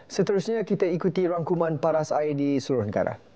Seterusnya kita ikuti rangkuman paras air di seluruh negara.